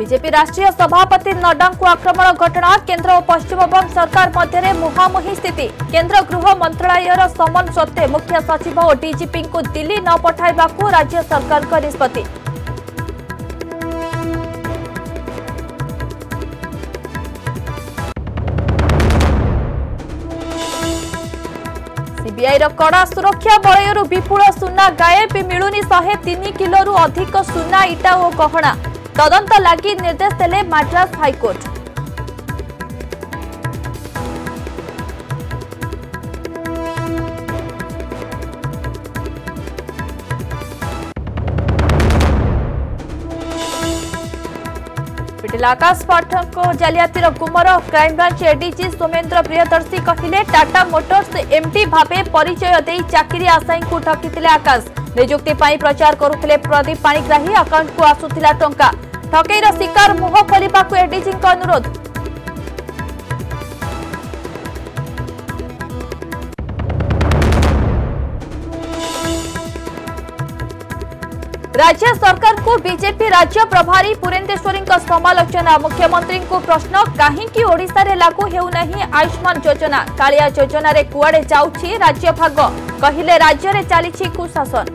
BJP राष्ट्रीय सभापति नड्डा को आक्रमण घटना केंद्र और पश्चिमबंग सरकार मध्य मुहांमुही स्थिति केंद्र गृह मंत्रालय समन सत्वे मुख्य सचिव और डीजीपी को दिल्ली न पठाइबा को राज्य सरकार का निष्पत्ति। सीबीआई कड़ा सुरक्षा बलयरू विपुल सुना गायब मिलुनी 103 किलो अधिक सुना इटा और गहना तदंत लगी निर्देश देले मद्रास हाईकोर्ट। पिटिला आकाश पाठक जालियातीर गुमर क्राइमब्रांच एडीजी सोमेन्द्र प्रियदर्शी कहले टाटा मोटर्स एमडी भावे परिचय दे चाकरी आशायी को ठकिथिले आकाश नियुक्ति पाई प्रचार करुथिले प्रदीप पाणिग्राही अकाउंट को आसुथिला टंका ठकईर शिकार मुह खोलिबा को एडीजी अनुरोध। राज्य सरकार को बीजेपी राज्य प्रभारी पुरेंदेश्वरी समालोचना मुख्यमंत्री को प्रश्न कहीं ओडिशा रे लागू हेउनाही आयुष्मान योजना कालिया योजना रे कुआडे जाउछि राज्य भाग कहिले राज्य रे चलीछि कुशासन।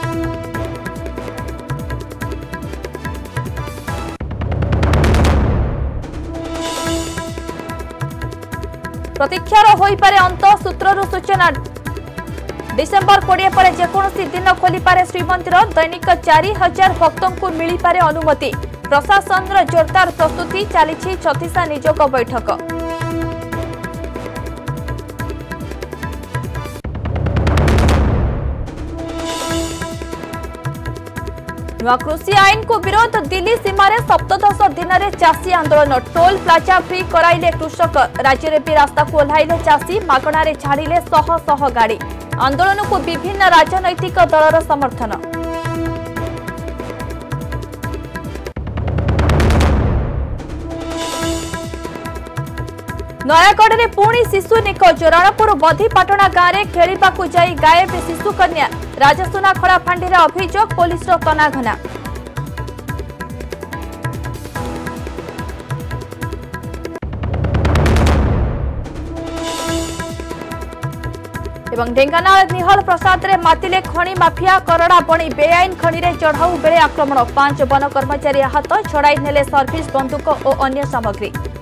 प्रतीक्षार होई पारे अंत सूत्ररु सूचना डिसेम्बर 20 पर जेकोसी दिन खोली पारे श्रीमंदिर दैनिक 4000 भक्तों को मिली पारे अनुमति प्रशासन जोरदार प्रस्तुति चली छत्तीसा नियोग बैठक। नुआ कृषि आईन को विरोध दिल्ली सीमार सप्तदश दिन में चाषी आंदोलन टोल प्लाजा फ्री कराइले कृषक राज्य में भी रास्ता को ओह्लाइले चाषी मागणार छाड़िले शह शह गाड़ी आंदोलन को विभिन्न राजनैतिक दलर समर्थन। नयागढ़ में पुणी शिशु निखोज रणपुर बधीपाटणा गाँव में खेलिबाकू जाई गायब शिशु कन्या राजसुना खड़ा फांडी अभियोग पुलिस तनाघना। ढेंकानाल निहल प्रसाद रे मातिले खणी माफिया करड़ा बणी बेआईन खणी रे चढ़ाऊ बेले आक्रमण 5 वन कर्मचारी आहत छड़ाई नेले सर्विस बंदूक और अन्य सामग्री।